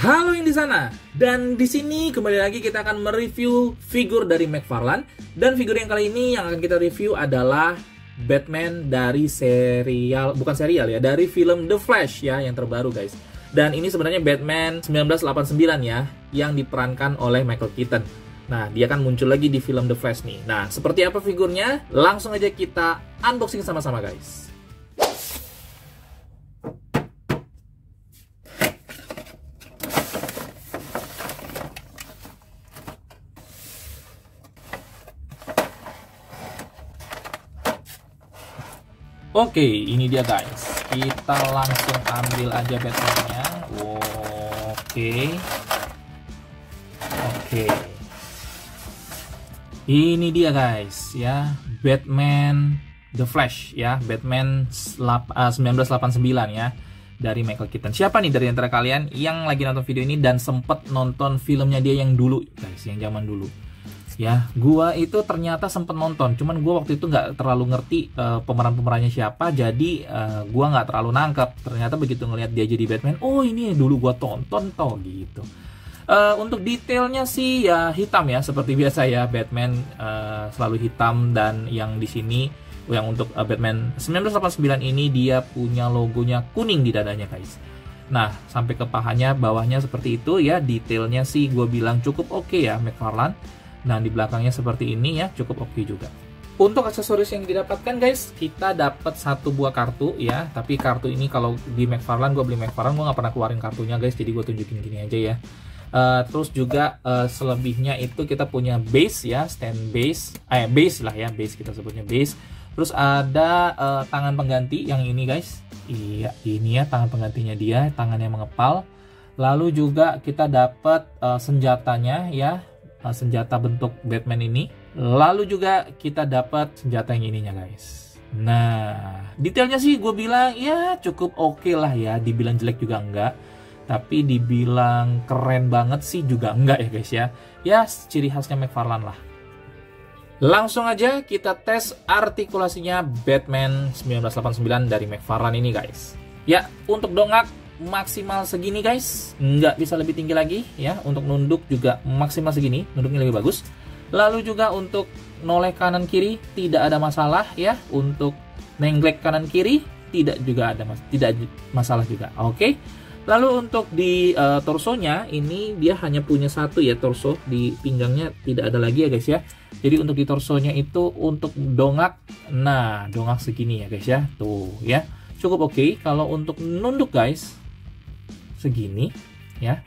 Halo yang di sana, dan di sini kembali lagi kita akan mereview figur dari McFarlane. Dan figur yang kali ini yang akan kita review adalah Batman dari serial, bukan serial ya, dari film The Flash ya, yang terbaru guys. Dan ini sebenarnya Batman 1989 ya, yang diperankan oleh Michael Keaton. Nah, dia kan muncul lagi di film The Flash nih. Nah, seperti apa figurnya? Langsung aja kita unboxing sama-sama guys. Oke, ini dia guys. Kita langsung ambil aja Batman-nya. Oke. Ini dia guys ya, Batman The Flash ya, Batman 1989 ya, dari Michael Keaton. Siapa nih dari antara kalian yang lagi nonton video ini dan sempet nonton filmnya dia yang dulu guys, yang zaman dulu? Ya, gua itu ternyata sempet nonton, cuman gua waktu itu nggak terlalu ngerti pemeran-pemerannya siapa, jadi gua nggak terlalu nangkep. Ternyata begitu ngelihat dia jadi Batman, oh ini dulu gua tonton toh gitu. Untuk detailnya sih ya hitam ya, seperti biasa ya, Batman selalu hitam. Dan yang di sini, yang untuk Batman 1989 ini dia punya logonya kuning di dadanya guys. Nah, sampai ke pahanya, bawahnya seperti itu ya, detailnya sih gue bilang cukup oke ya McFarlane. Nah, di belakangnya seperti ini ya, cukup oke juga. Untuk aksesoris yang didapatkan guys, kita dapat satu buah kartu ya. Tapi kartu ini kalau di McFarlane, gue beli McFarlane, gue nggak pernah keluarin kartunya guys, jadi gue tunjukin gini aja ya. Terus juga selebihnya itu kita punya base ya, stand base, base lah ya, base kita sebutnya base. Terus ada tangan pengganti yang ini guys. Iya, ini ya tangan penggantinya dia, tangannya mengepal. Lalu juga kita dapat senjatanya ya. Senjata bentuk Batman ini. Lalu juga kita dapat senjata yang ininya guys. Nah, detailnya sih gue bilang ya cukup oke lah ya. Dibilang jelek juga enggak, tapi dibilang keren banget sih juga enggak ya guys ya. Ya ciri khasnya McFarlane lah. Langsung aja kita tes artikulasinya Batman 1989 dari McFarlane ini guys. Ya, untuk dongak maksimal segini guys, nggak bisa lebih tinggi lagi ya. Untuk nunduk juga maksimal segini, nunduknya lebih bagus. Lalu juga untuk noleh kanan kiri tidak ada masalah ya. Untuk nenglek kanan kiri tidak masalah juga. Oke. Lalu untuk di torsonya ini dia hanya punya satu ya torso, di pinggangnya tidak ada lagi ya guys ya. Jadi untuk di torsonya itu untuk dongak, nah dongak segini ya guys ya, tuh ya cukup oke. Kalau untuk nunduk guys segini ya,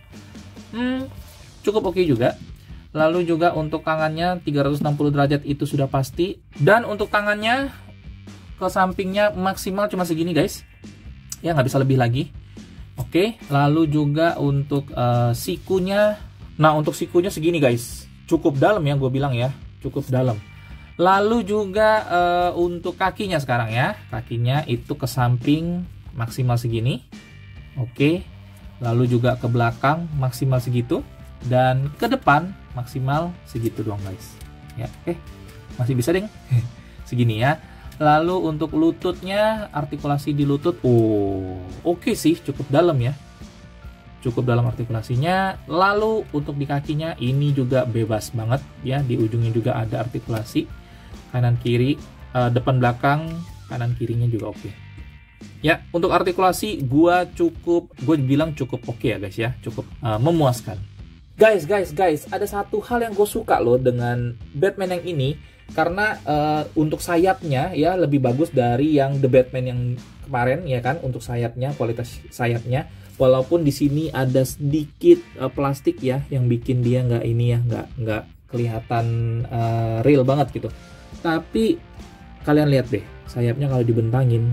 cukup oke juga. Lalu juga untuk tangannya 360 derajat itu sudah pasti. Dan untuk tangannya ke sampingnya maksimal cuma segini guys ya, nggak bisa lebih lagi. Oke, lalu juga untuk sikunya, nah untuk sikunya segini guys, cukup dalam ya, gue bilang ya, cukup dalam. Lalu juga untuk kakinya sekarang ya, kakinya itu ke samping maksimal segini. Oke, lalu juga ke belakang maksimal segitu, dan ke depan maksimal segitu doang guys. Ya, masih bisa deh, segini ya. Lalu untuk lututnya, artikulasi di lutut, oke sih, cukup dalam ya, cukup dalam artikulasinya. Lalu untuk di kakinya ini juga bebas banget ya, di ujungnya juga ada artikulasi kanan kiri, depan belakang, kanan kirinya juga oke. Ya, untuk artikulasi gue bilang cukup oke ya guys ya, cukup memuaskan. Guys, ada satu hal yang gue suka loh dengan Batman yang ini. Karena untuk sayapnya ya lebih bagus dari yang The Batman yang kemarin ya kan. Untuk sayapnya, kualitas sayapnya, walaupun di sini ada sedikit plastik ya yang bikin dia nggak ini ya, nggak kelihatan real banget gitu. Tapi kalian lihat deh sayapnya kalau dibentangin,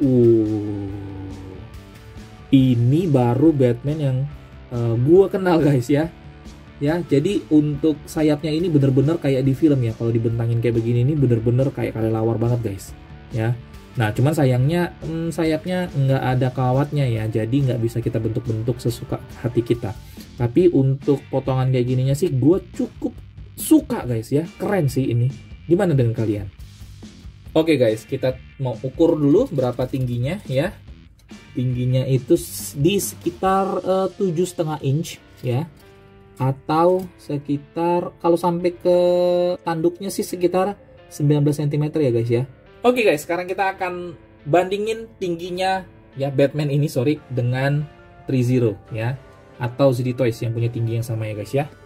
ini baru Batman yang gua kenal guys ya. Ya, jadi untuk sayapnya ini bener-bener kayak di film ya. Kalau dibentangin kayak begini ini bener-bener kayak kelelawar banget guys ya. Nah, cuman sayangnya sayapnya nggak ada kawatnya ya, jadi nggak bisa kita bentuk-bentuk sesuka hati kita. Tapi untuk potongan kayak gininya sih gue cukup suka guys ya, keren sih ini. Gimana dengan kalian? Oke guys, kita mau ukur dulu berapa tingginya ya. tingginya itu di sekitar 7,5 inch ya, atau sekitar kalau sampai ke tanduknya sih sekitar 19 cm ya guys ya. Oke guys, sekarang kita akan bandingin tingginya ya Batman ini dengan 3-0 ya, atau ZD Toys yang punya tinggi yang sama ya guys ya,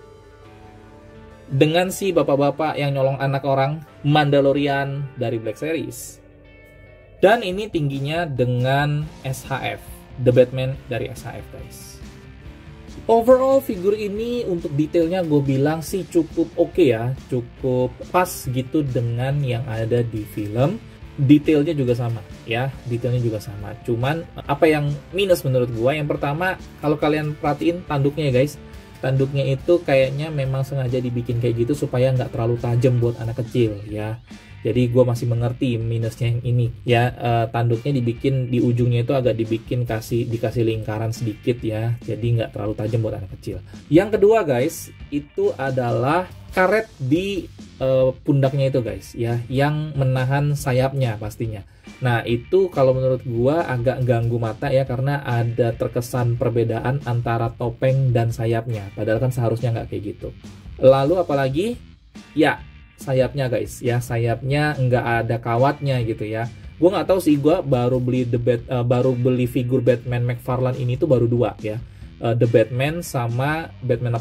dengan si bapak-bapak yang nyolong anak orang Mandalorian dari Black Series. Dan ini tingginya dengan SHF, The Batman dari SHF guys. Overall figur ini untuk detailnya gue bilang sih cukup oke ya, cukup pas gitu dengan yang ada di film. Detailnya juga sama ya, detailnya juga sama. Cuman apa yang minus menurut gue, yang pertama kalau kalian perhatiin tanduknya ya guys, tanduknya itu kayaknya memang sengaja dibikin kayak gitu supaya nggak terlalu tajam buat anak kecil ya. Jadi gue masih mengerti minusnya yang ini ya. Tanduknya dibikin di ujungnya itu agak dikasih lingkaran sedikit ya, jadi nggak terlalu tajam buat anak kecil. Yang kedua guys, itu adalah karet di pundaknya itu guys ya, yang menahan sayapnya pastinya. Nah itu kalau menurut gua agak ganggu mata ya, karena ada terkesan perbedaan antara topeng dan sayapnya, padahal kan seharusnya nggak kayak gitu. Lalu apalagi ya sayapnya guys ya, sayapnya nggak ada kawatnya gitu ya. Gue nggak tahu sih, gue baru beli figur Batman McFarlane ini tuh baru 2 ya, The Batman sama Batman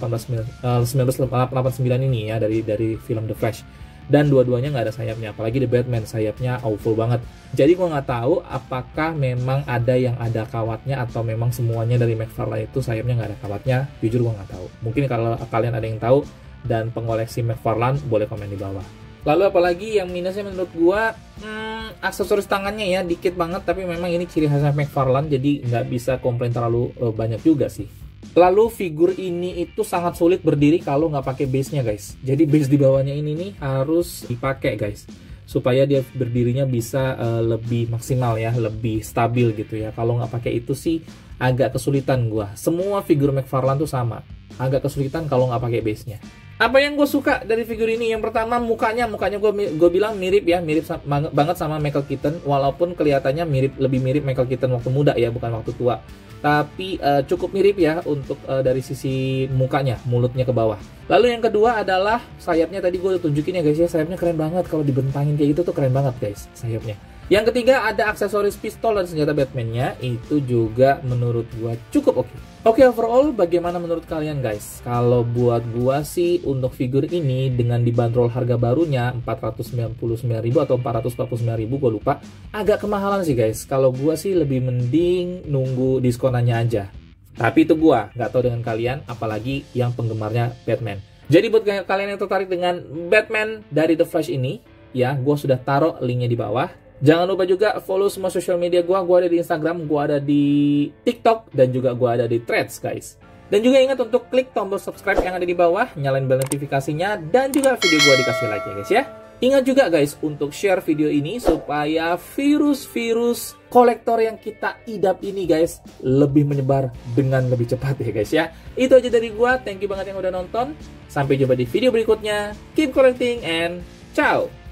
1989 ini ya, dari film The Flash. Dan dua-duanya nggak ada sayapnya, apalagi The Batman sayapnya awful banget. Jadi gue nggak tahu apakah memang ada yang ada kawatnya atau memang semuanya dari McFarlane itu sayapnya nggak ada kawatnya. Jujur gue nggak tahu. Mungkin kalau kalian ada yang tahu dan pengoleksi McFarlane boleh komen di bawah. Lalu apalagi yang minusnya menurut gue, aksesoris tangannya ya dikit banget, tapi memang ini ciri khasnya McFarlane, jadi nggak bisa komplain terlalu banyak juga sih. Lalu figur ini itu sangat sulit berdiri kalau nggak pakai base-nya guys. Jadi base di bawahnya ini nih harus dipakai guys, supaya dia berdirinya bisa lebih maksimal ya, lebih stabil gitu ya. Kalau nggak pakai itu sih agak kesulitan gua. Semua figur McFarlane tuh sama, agak kesulitan kalau nggak pakai base-nya. Apa yang gue suka dari figur ini? Yang pertama mukanya gue bilang mirip ya, mirip banget sama Michael Keaton, walaupun kelihatannya lebih mirip Michael Keaton waktu muda ya, bukan waktu tua. Tapi cukup mirip ya untuk dari sisi mukanya, mulutnya ke bawah. Lalu yang kedua adalah sayapnya, tadi gue udah tunjukin ya guys ya, sayapnya keren banget, kalau dibentangin kayak gitu tuh keren banget guys sayapnya. Yang ketiga ada aksesoris pistol dan senjata Batman-nya, itu juga menurut gua cukup oke. Oke, overall bagaimana menurut kalian guys? Kalau buat gua sih untuk figur ini dengan dibanderol harga barunya 499.000 atau 449.000 gua lupa, agak kemahalan sih guys. Kalau gua sih lebih mending nunggu diskonannya aja. Tapi itu gua, nggak tahu dengan kalian, apalagi yang penggemarnya Batman. Jadi buat kalian yang tertarik dengan Batman dari The Flash ini, ya gua sudah taruh linknya di bawah. Jangan lupa juga follow semua social media gue ada di Instagram, gue ada di TikTok, dan juga gue ada di Threads guys. Dan juga ingat untuk klik tombol subscribe yang ada di bawah, nyalain bel notifikasinya, dan juga video gue dikasih like ya guys ya. Ingat juga guys untuk share video ini supaya virus-virus kolektor yang kita idap ini guys lebih menyebar dengan lebih cepat ya guys ya. Itu aja dari gue, thank you banget yang udah nonton. Sampai jumpa di video berikutnya. Keep collecting and ciao!